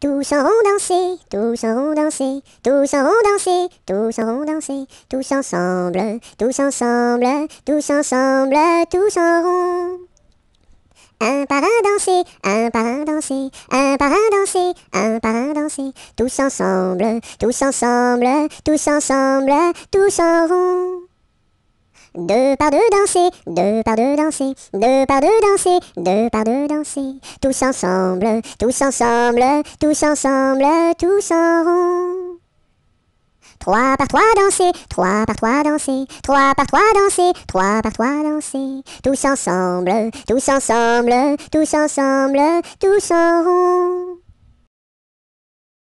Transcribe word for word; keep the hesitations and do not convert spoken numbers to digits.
Tous en rond danser, tous en rond danser, tous en rond danser, tous en rond danser, tous ensemble, tous ensemble, tous ensemble, tous en rond. Un par un danser, un par un danser, un par un danser, un par un danser, tous ensemble, tous ensemble, tous ensemble, tous en rond. Deux par deux danser, deux par deux danser, deux par deux danser, deux par deux danser, tous ensemble, tous ensemble, tous ensemble, tous en rond. Trois par trois danser, trois par trois danser, trois par trois danser, trois par trois danser, tous ensemble, tous ensemble, tous ensemble, tous en rond.